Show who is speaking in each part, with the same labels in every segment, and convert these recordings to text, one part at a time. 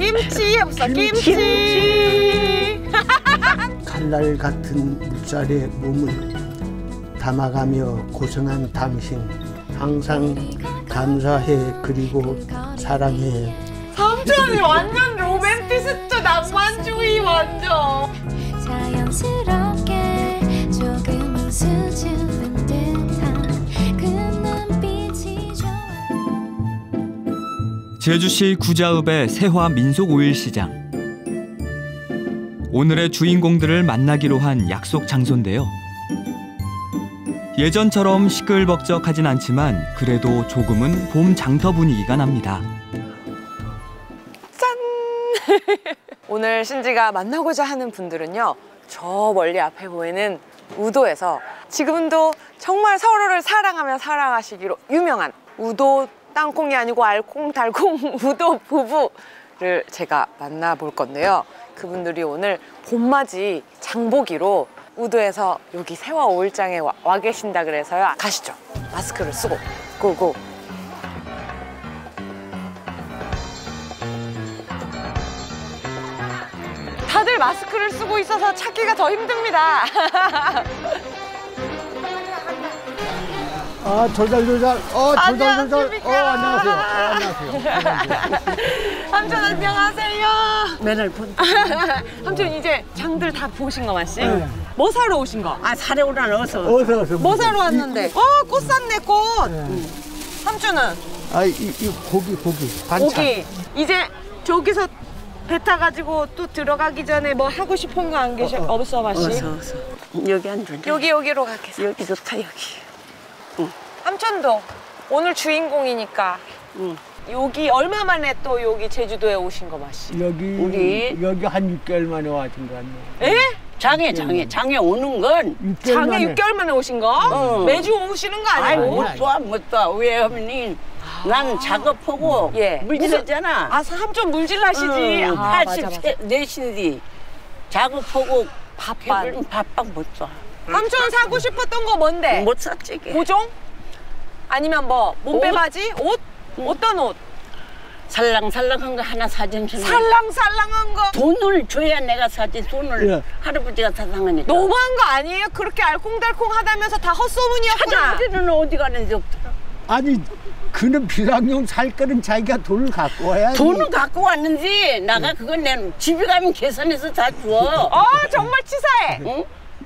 Speaker 1: 김치 해봅시다. 김치.
Speaker 2: 칼날 같은 물살에 몸을 담아가며 고생한 당신 항상 감사해 그리고 사랑해.
Speaker 1: 삼촌이 완전 로맨티스트 낭만주의 완전.
Speaker 3: 자연스럽게 조금은 수줍은 듯한 그 눈빛이 좋아.
Speaker 4: 제주시 구자읍의 세화 민속오일시장. 오늘의 주인공들을 만나기로 한 약속 장소인데요. 예전처럼 시끌벅적하진 않지만 그래도 조금은 봄 장터 분위기가 납니다.
Speaker 1: 짠! 오늘 신지가 만나고자 하는 분들은요, 저 멀리 앞에 보이는 우도에서 지금도 정말 서로를 사랑하며 살아가시기로 유명한 우도 땅콩이 아니고 알콩달콩 우도 부부를 제가 만나볼 건데요. 그분들이 오늘 봄맞이 장보기로 우도에서 여기 세화 5일장에 와 계신다 그래서요. 가시죠. 마스크를 쓰고 고고. 다들 마스크를 쓰고 있어서 찾기가 더 힘듭니다.
Speaker 2: 아, 조잘조잘. 조잘조잘.
Speaker 1: 안녕하십니까.
Speaker 2: 안녕하세요.
Speaker 1: 삼촌 안녕하세요.
Speaker 5: 맨날 본.
Speaker 1: 삼촌 이제 장들 다 보신 거 맞지?
Speaker 2: 네.
Speaker 1: 뭐 사러 오신 거?
Speaker 5: 아 사래 오라 어서.
Speaker 2: 어서.
Speaker 1: 뭐 사러 왔는데? 꽃 샀네 꽃.
Speaker 2: 네.
Speaker 1: 삼촌은?
Speaker 2: 이 고기 반찬.
Speaker 1: 고기. 이제 저기서 배 타가지고 또 들어가기 전에 뭐 하고 싶은 거 안 계셔? 없어 마씨?
Speaker 5: 어서. 여기 앉아.
Speaker 1: 여기로 가겠습니다.
Speaker 5: 여기 좋다 여기.
Speaker 1: 삼촌도 오늘 주인공이니까.
Speaker 5: 응.
Speaker 1: 여기 얼마 만에 또 여기 제주도에 오신 거 마씨?
Speaker 2: 여기 한 6개월 만에 왔던 거 같네요.
Speaker 1: 에?
Speaker 5: 장에 오는 건
Speaker 2: 6개월
Speaker 1: 장에
Speaker 2: 만에.
Speaker 1: 6개월 만에 오신 거? 매주 오시는 거 아니고?
Speaker 5: 못 봐. 왜 하면은 난 작업하고
Speaker 1: 예.
Speaker 5: 물질했잖아.
Speaker 1: 아, 삼촌 물질하시지. 아, 맞아.
Speaker 5: 84인데 작업하고
Speaker 1: 밥반.
Speaker 5: 밥밥 못 사.
Speaker 1: 삼촌 사고 싶었던 거 뭔데?
Speaker 5: 못 샀지.
Speaker 1: 고종? 아니면 뭐 몸빼바지? 옷? 어떤 옷?
Speaker 5: 살랑살랑한 거 하나 사준 줄.
Speaker 1: 살랑살랑한 거.
Speaker 5: 돈을 줘야 내가 사지. 돈을
Speaker 2: 예.
Speaker 5: 할아버지가 사상하니까.
Speaker 1: 너무한 거 아니에요? 그렇게 알콩달콩 하다면서 다 헛소문이었구나.
Speaker 5: 할아버지는 어디 가는지 없더라.
Speaker 2: 아니, 그는 비상용 살 거는 자기가 돈을 갖고 와야지.
Speaker 5: 돈은 갖고 왔는지 나가 그건 내 집에 가면 계산해서 다 줘.
Speaker 1: 정말 치사해.
Speaker 5: 응?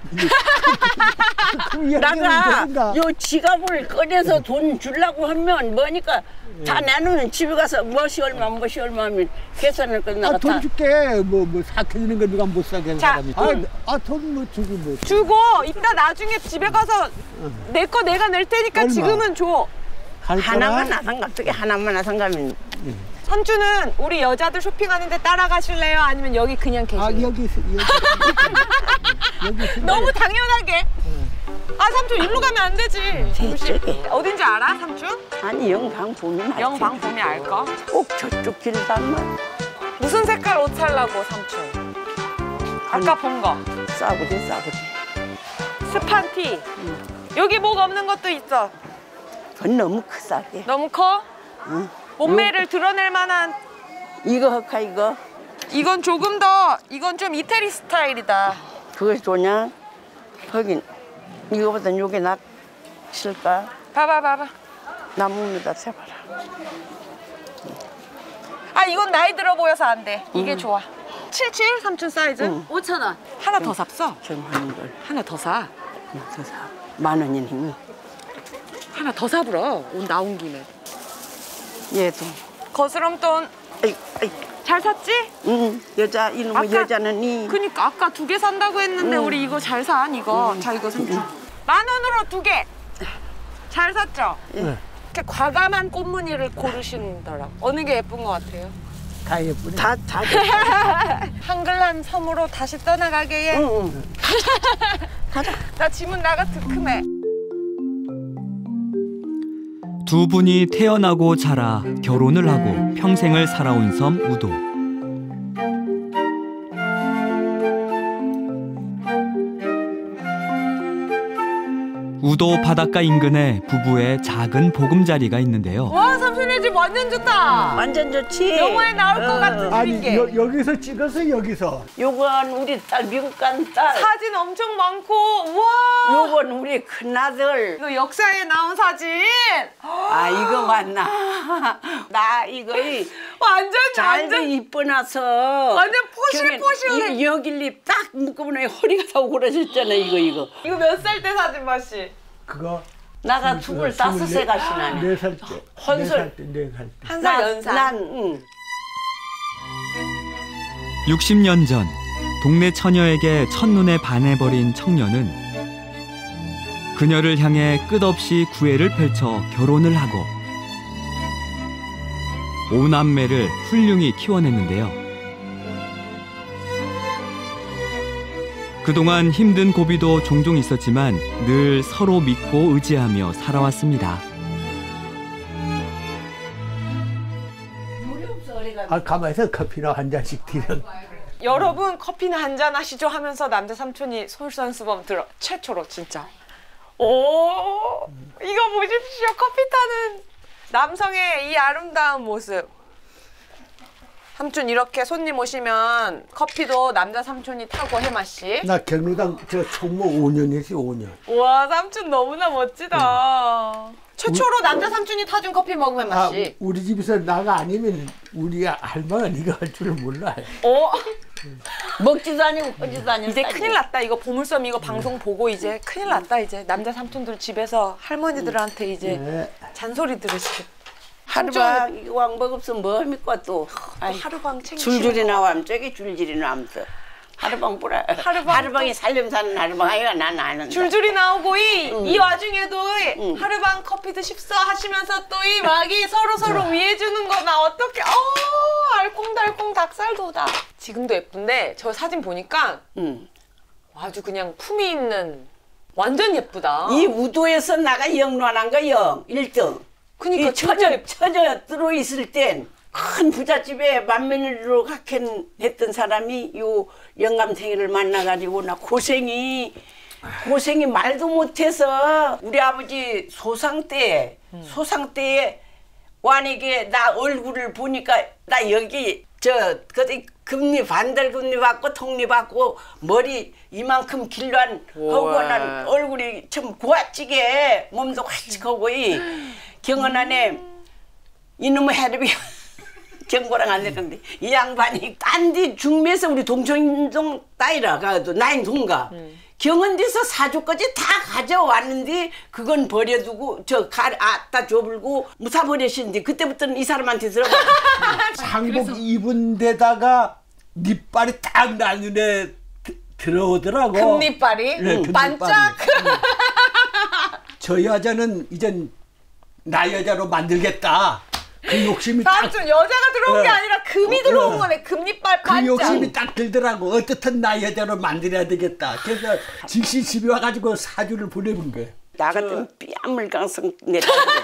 Speaker 2: 그 이야기는
Speaker 5: 나가
Speaker 2: 그런가?
Speaker 5: 요 지갑을 꺼내서 돈 주려고 하면 뭐니까 다 나는 집에 가서 무엇이 얼마 하면 계산을 끝나가
Speaker 2: 돈 줄게. 뭐 사켜주는 거 누가 못 사게 하는
Speaker 1: 자,
Speaker 2: 사람이. 돈 뭐 주고 뭐.
Speaker 1: 주고 이따 나중에 집에 가서 내 거 내가 낼 테니까
Speaker 2: 얼마?
Speaker 1: 지금은 줘.
Speaker 5: 하나만 나상 어떻게 하나만 나상 가면.
Speaker 1: 삼촌은 우리 여자들 쇼핑하는데 따라가실래요? 아니면 여기 그냥 계실래요?
Speaker 2: 여기
Speaker 1: 너무 당연하게. 삼촌 일로 가면 안 되지.
Speaker 5: 저쪽에.
Speaker 1: 어딘지 알아, 삼촌?
Speaker 5: 아니 영방 보면 알지.
Speaker 1: 영방 보면 알 거.
Speaker 5: 꼭 저쪽 길 가면
Speaker 1: 무슨 색깔 옷 살라고, 삼촌? 아까 본 거.
Speaker 5: 싸구지.
Speaker 1: 스판티. 여기 목 없는 것도 있어.
Speaker 5: 그건 너무 크사게.
Speaker 1: 너무 커?
Speaker 5: 응.
Speaker 1: 몸매를 드러낼 만한.
Speaker 5: 이거 할까 이거?
Speaker 1: 이건 조금 더, 이건 좀 이태리 스타일이다.
Speaker 5: 그것이 좋냐? 거긴 이거보다 요게 낫을까?
Speaker 1: 봐봐.
Speaker 5: 나무입니다. 세봐라.
Speaker 1: 이건 나이 들어 보여서 안 돼. 이게 좋아. 77 삼촌 사이즈? 5,000원. 하나 더 삽서.
Speaker 5: 좀 하는 걸.
Speaker 1: 하나 더 사.
Speaker 5: 더 사. 10,000원이니.
Speaker 1: 하나 더 사불어. 옷 나온 김에.
Speaker 5: 얘도.
Speaker 1: 거스름돈
Speaker 5: 아이.
Speaker 1: 잘 샀지?
Speaker 5: 응. 이놈의 여자는
Speaker 1: 그니까 아까 2개 산다고 했는데 우리 이거 잘 사, 이거. 자, 이거 삼촌. 10,000원으로 2개. 잘 샀죠?
Speaker 2: 네.
Speaker 1: 이렇게 과감한 꽃무늬를 고르시더라고. 어느 게 예쁜 것 같아요?
Speaker 2: 다 예쁘네.
Speaker 5: 다
Speaker 1: 한글한 섬으로 다시 떠나가게 해.
Speaker 5: 응. 가자.
Speaker 1: 나 지문 나가 득흠해.
Speaker 4: 두 분이 태어나고 자라 결혼을 하고 평생을 살아온 섬 우도. 우도 바닷가 인근에 부부의 작은 보금자리가 있는데요.
Speaker 1: 와, 삼촌네 집 완전 좋다.
Speaker 5: 완전 좋지.
Speaker 1: 영화에 나올 것 같은
Speaker 2: 아니
Speaker 1: 집인게.
Speaker 2: 여기서 찍어서 여기서.
Speaker 5: 요건 우리 딸 미국 간 딸.
Speaker 1: 사진 엄청 많고, 와.
Speaker 5: 요건 우리 큰아들.
Speaker 1: 이거 역사에 나온 사진.
Speaker 5: 아 이거 맞나? 나 이거
Speaker 1: 완전
Speaker 5: 잘도
Speaker 1: 완전
Speaker 5: 이뻐나서
Speaker 1: 완전 포실포실해.
Speaker 5: 여길리 딱 묶으면 허리가 다 오그라졌잖아 이거.
Speaker 1: 이거 몇 살 때 사진 맛이?
Speaker 2: 그거
Speaker 5: 나가 25세가 지나네.
Speaker 2: 4살 때.
Speaker 5: 헌설.
Speaker 2: 4살 때, 4살 때.
Speaker 1: 한 살 연상.
Speaker 5: 난 응.
Speaker 4: 60년 전 동네 처녀에게 첫눈에 반해버린 청년은 그녀를 향해 끝없이 구애를 펼쳐 결혼을 하고 5남매를 훌륭히 키워냈는데요. 그동안 힘든 고비도 종종 있었지만 늘 서로 믿고 의지하며 살아왔습니다.
Speaker 2: 아 가만히서 커피나 한 잔씩 드려.
Speaker 1: 여러분 커피나 한잔 하시죠 하면서 남자 삼촌이 솔선수범 들어 최초로 진짜. 오, 이거 보십시오. 커피 타는 남성의 이 아름다운 모습. 삼촌 이렇게 손님 오시면 커피도 남자 삼촌이 타고 해마씨.
Speaker 2: 나 경로당 저 총무 5년 했지 5년.
Speaker 1: 와, 삼촌 너무나 멋지다. 최초로 남자 삼촌이 타준 커피 먹으면
Speaker 2: 아
Speaker 1: 맛이.
Speaker 2: 우리 집에서 나가 아니면 우리 할머니가 네가 할 줄을 몰라.
Speaker 1: 어?
Speaker 5: 먹지도 아니고 하지도 아니고.
Speaker 1: 이제 큰일 났다. 이거 보물섬 이거 방송 보고 이제 큰일 났다. 이제 남자 삼촌들 집에서 할머니들한테 이제
Speaker 2: 네.
Speaker 1: 잔소리 들으시겠다.
Speaker 5: 하루방 이거 왕 먹었으면 뭐 합니까 또. 아이,
Speaker 1: 하루방 챙기시는
Speaker 5: 줄줄이
Speaker 1: 거.
Speaker 5: 나와면 저기 줄줄이 나면서. 하루방 뿌라.
Speaker 1: 하루방
Speaker 5: 하루방이 살림 사는 하루방 아이가 난 아는데.
Speaker 1: 줄줄이 나오고 이 와중에도 하루방 커피도 십사 하시면서 또 이 막이 서로 위해 주는 거 나 어떻게 알콩달콩 닭살도다. 지금도 예쁜데 저 사진 보니까 아주 그냥 품이 있는 완전 예쁘다.
Speaker 5: 이 우도에서 나가 영란한 거 1등.
Speaker 1: 그니까
Speaker 5: 이 처녀 들어있을 땐 큰 부잣집에 만면으로 했던 사람이 요 영감탱이를 만나가지고 나 고생이 말도 못해서 우리 아버지 소상 때에 완에게 나 얼굴을 보니까 나 여기 그때 금리 반달 금리 받고 턱니 받고 머리 이만큼 길러한 하고 난 얼굴이 참 고아찌게 몸도 화칙하고 이 경연 안에 이놈의 해롭이 경고랑 안 되는데 이 양반이 딴디 중매에서 우리 동청동 따이라 가도 나인 동가 경연대에서 사주까지 다 가져왔는데 그건 버려두고 다 줘불고 무사 버리신데 그때부터는 이 사람한테 들어가.
Speaker 2: 상복 입은 데다가 니빨이 딱 나 눈에 들어오더라고.
Speaker 1: 금니빨이
Speaker 2: 네,
Speaker 1: 반짝.
Speaker 2: 저 여자는 이젠 나 여자로 만들겠다. 그 욕심이 딱.
Speaker 1: 삼촌 여자가 들어온 게 아니라 금이 들어온 거네. 금니빨
Speaker 2: 그
Speaker 1: 반짝.
Speaker 2: 욕심이 딱 들더라고. 어떻든 나 여자로 만들어야 되겠다. 그래서 즉시 집에 와가지고 사주를 보내본 거예요.
Speaker 5: 나 같은 뺨을 강성 내다.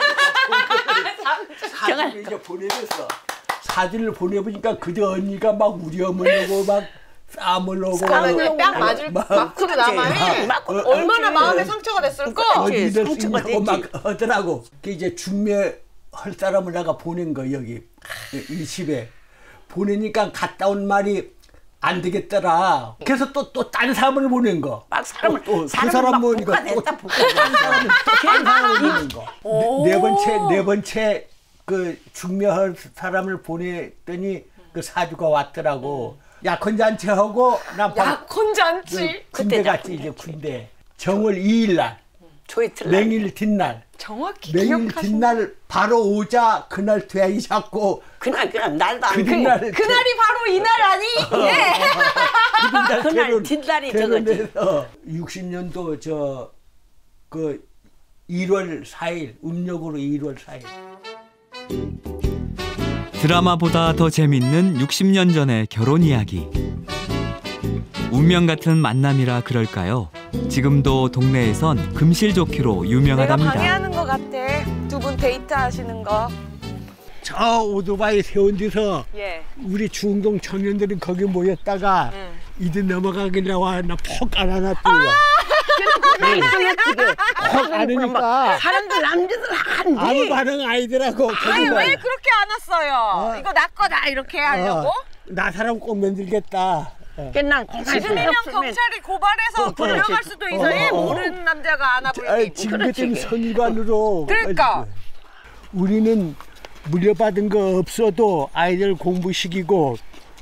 Speaker 2: 사주를 이제 보내면서 사주를 보내보니까 그저 언니가 막 우리 어머니고 막 싸물려고
Speaker 1: 그러면 뺨 맞을 맞고 남아네. 얼마나 마음에 상처가 됐을까?
Speaker 2: 어디를
Speaker 5: 상처가
Speaker 2: 쓰냐고 막
Speaker 5: 됐지.
Speaker 2: 하더라고. 그 이제 중매 할 사람을 내가 보낸 거 여기 이 집에 보내니까 갔다 온 말이 안 되겠더라. 그래서 또 딴 사람을 보낸 거.
Speaker 5: 막 사람을
Speaker 2: 그 사람 보니까
Speaker 5: 볶아냈다,
Speaker 2: 딴 사람을 보낸 거. 네 번째 그 중매할 사람을 보냈더니 그 사주가 왔더라고. 약혼잔치 하고 나
Speaker 1: 약혼잔치.
Speaker 2: 군대 갔지 이제 군대. 정월 2일 날.
Speaker 5: 조이틀
Speaker 2: 맹일 뒷날.
Speaker 1: 정확히
Speaker 2: 맹일
Speaker 1: 기억하시네.
Speaker 2: 뒷날 바로 오자 그날 퇴양이 잡고
Speaker 5: 그날 날도 안
Speaker 2: 그날
Speaker 1: 그날이 바로 이날 아니? 예.
Speaker 5: 그날 뒷날이 저거지.
Speaker 2: 결혼해서 60년도 그 1월 4일 음력으로 1월 4일.
Speaker 4: 드라마보다 더 재밌는 60년 전의 결혼 이야기. 운명 같은 만남이라 그럴까요? 지금도 동네에선 금실좋기로
Speaker 1: 내가
Speaker 4: 유명하답니다.
Speaker 1: 방해하는 것 같아. 두 분 데이트하시는 거.
Speaker 2: 저 오토바이 세운 데서
Speaker 1: 예.
Speaker 2: 우리 중동 청년들은 거기 모였다가 이들 넘어가길래 와 나 폭 깔아놨더니 확 안으니까
Speaker 5: 사람들 남자들 한디.
Speaker 2: 아무 반응 아니더라고.
Speaker 1: 아니 왜 그렇게 안 왔어요? 이거 나 거다 이렇게 하려고?
Speaker 2: 나 사람 꼭 만들겠다.
Speaker 5: 난
Speaker 1: 지금이면 경찰이 고발해서 불려갈 수도 있어요. 모르는 남자가 안아볼게.
Speaker 2: 지금 같은 선일관으로.
Speaker 1: 그러니까.
Speaker 2: 우리는 물려받은 거 없어도 아이들 공부시키고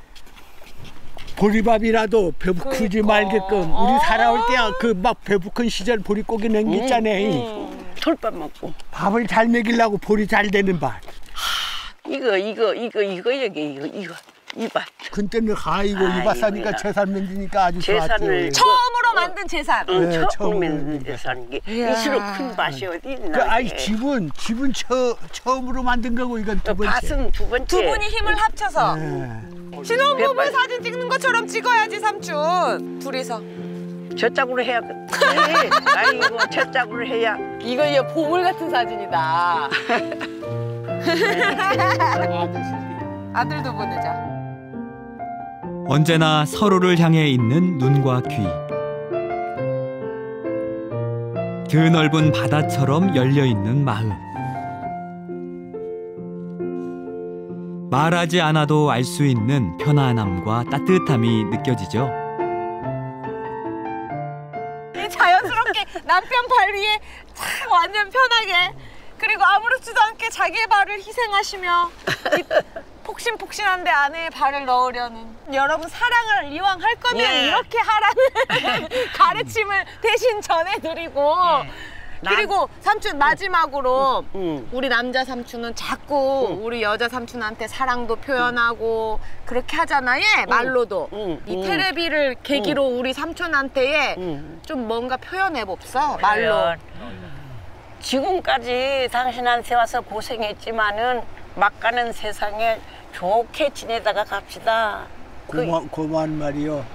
Speaker 2: 보리밥이라도 배부르지 말게끔 우리 살아올 때 그 막 배부른 시절 보리고기 남겼잖아.
Speaker 5: 돌밥 먹고.
Speaker 2: 밥을 잘 먹이려고 보리 잘 되는 밥.
Speaker 5: 이거 이밭.
Speaker 2: 그때는 아이고 이밭 사니까 재산 만드니까 아주
Speaker 5: 재산을
Speaker 2: 좋았죠.
Speaker 1: 처음으로 만든 재산.
Speaker 2: 네,
Speaker 5: 처음 만든 재산 게 이수로 큰 밭이 어디 있나?
Speaker 2: 그 아이 집은 처음으로 만든 거고 이건 두 번째.
Speaker 5: 밭은 두 번째.
Speaker 1: 두 분이 힘을 합쳐서 신혼부부
Speaker 5: 몇
Speaker 1: 사진 찍는 것처럼 찍어야지 삼촌. 둘이서.
Speaker 5: 저 짝으로 해야. 아이고 저 짝으로 해야.
Speaker 1: 이거 얘 보물 같은 사진이다. 아들도 보내자.
Speaker 4: 언제나 서로를 향해 있는 눈과 귀. 드넓은 바다처럼 열려있는 마음. 말하지 않아도 알 수 있는 편안함과 따뜻함이 느껴지죠.
Speaker 1: 자연스럽게 남편 발 위에 착 완전 편하게 그리고 아무렇지도 않게 자기의 발을 희생하시며 이 폭신폭신한데 안에 발을 넣으려는 여러분 사랑을 이왕 할 거면
Speaker 5: 예.
Speaker 1: 이렇게 하라는 가르침을 대신 전해드리고 그리고 삼촌 마지막으로 우리 남자 삼촌은 자꾸 우리 여자 삼촌한테 사랑도 표현하고 그렇게 하잖아요. 말로도. 이 테레비를 계기로 우리 삼촌한테 좀 뭔가 표현해봅사. 말로.
Speaker 5: 지금까지 당신한테 와서 고생했지만은 막 가는 세상에 좋게 지내다가 갑시다.
Speaker 2: 고마운 말이요.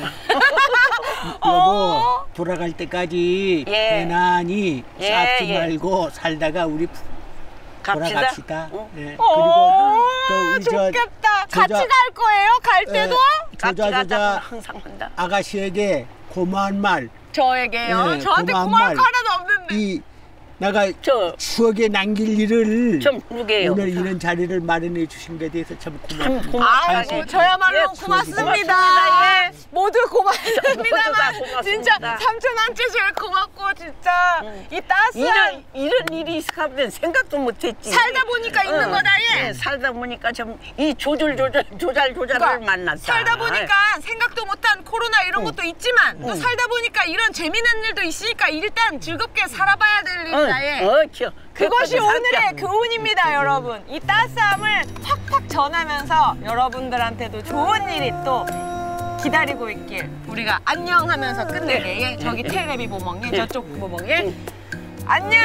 Speaker 2: 여보 돌아갈 때까지 편안히 싸지 말고 살다가 우리 돌아갑시다. 네. 그리고
Speaker 1: 좋겠다. 같이 갈 거예요? 갈 때도?
Speaker 5: 같이 가자고
Speaker 2: 조자
Speaker 5: 항상 한다.
Speaker 2: 아가씨에게 고마운 말.
Speaker 1: 저에게요?
Speaker 2: 네,
Speaker 1: 저한테
Speaker 2: 고마운
Speaker 1: 고마울
Speaker 2: 말.
Speaker 1: 거 하나도 없는데.
Speaker 2: 이 내가
Speaker 5: 저
Speaker 2: 추억에 남길 일을
Speaker 5: 좀 누게요.
Speaker 2: 오늘 이런 자리를 마련해 주신 것에 대해서 참
Speaker 5: 참
Speaker 2: 고맙습니다.
Speaker 1: 아이고 저야말로
Speaker 5: 예,
Speaker 1: 고맙습니다.
Speaker 5: 고맙습니다. 예.
Speaker 1: 모두
Speaker 5: 모두 다
Speaker 1: 고맙습니다만
Speaker 5: 고맙습니다.
Speaker 1: 진짜 삼촌한테 제일 고맙고 진짜 이 따스한
Speaker 5: 이런 일이 있을까 생각도 못했지.
Speaker 1: 살다 보니까 있는 거다 얘.
Speaker 5: 예, 살다 보니까 좀 이 조절을
Speaker 1: 그러니까
Speaker 5: 만났다.
Speaker 1: 살다 보니까 생각도 못한 코로나 이런 것도 있지만 또 살다 보니까 이런 재미난 일도 있으니까 일단 즐겁게 살아봐야 될 일이다 얘. 그것이 오늘의 교훈입니다, 여러분. 이 따스함을 확확 전하면서 여러분들한테도 좋은 일이 또 기다리고 있길 우리가 안녕하면서 끝내게. 예, 저기 테레비 보멍예, 저쪽 보멍예. 안녕.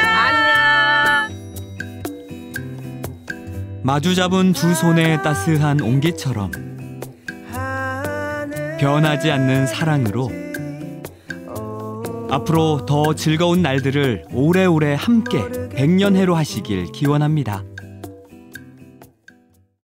Speaker 4: 마주 잡은 두 손의 따스한 온기처럼 변하지 않는 사랑으로 앞으로 더 즐거운 날들을 오래오래 함께 백년해로 하시길 기원합니다.